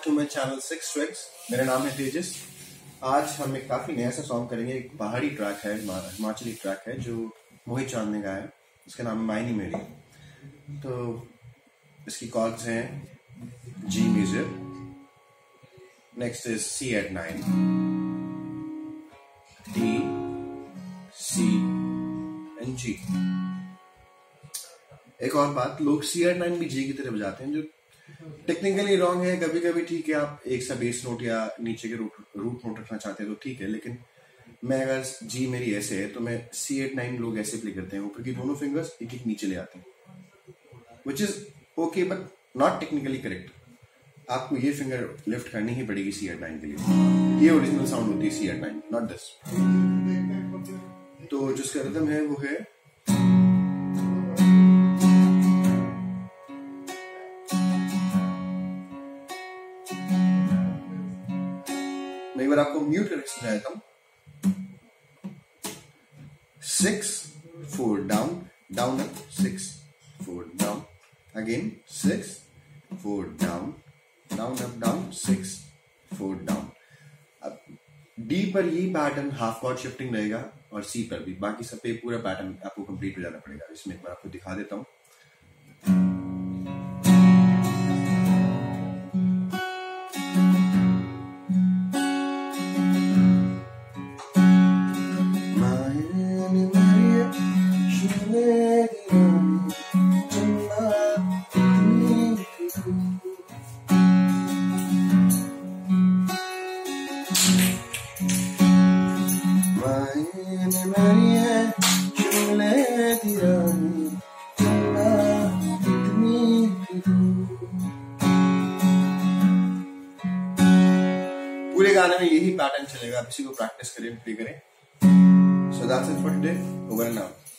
Back to my channel 6 tracks. मेरा नाम है तेजस। आज हम एक काफी नया सा सॉन्ग करेंगे। एक पहाड़ी ट्रैक है, हिमाचली ट्रैक है जो मोहित चौहान ने गाया। इसका नाम है माइन नी मेरिये। तो इसकी कॉर्ड्स हैं G major, next is C add 9, D, C and G. एक और बात, लोग सी एट 9 भी जी की तरह बजाते हैं, जो टेक्निकली रॉन्ग है। कभी कभी ठीक है, आप एक सा बेस नोट या नीचे के रूट नोट रखना चाहते हैं तो ठीक है, लेकिन मैं अगर जी मेरी ऐसे है तो मैं सी एट 9 लोग ऐसे प्ले करते हैं, ऊपर की दोनों फिंगर्स एक एक नीचे ले आते हैं, which is okay but not technically correct. आपको ये फिंगर लिफ्ट करनी ही पड़ेगी सी एट 9 के लिए। ये ओरिजिनल साउंड होती है सी एट 9, नॉट दिस। तो जिसका रिदम है वो है मैं एक बार आपको म्यूट करके समझा देता हूं। 6 4 down, down up, 6 4 down, again 6 4 down, down up, down, 6 4 down. अब डी पर ये पैटर्न हाफ कॉर्ड शिफ्टिंग रहेगा और सी पर भी, बाकी सब पे पूरा पैटर्न आपको कंप्लीट हो जाना पड़ेगा। इसमें एक बार आपको दिखा देता हूं। पूरे गाने में यही पैटर्न चलेगा। आप इसी को प्रैक्टिस करें, प्ले करें। So that's it for today, over and out.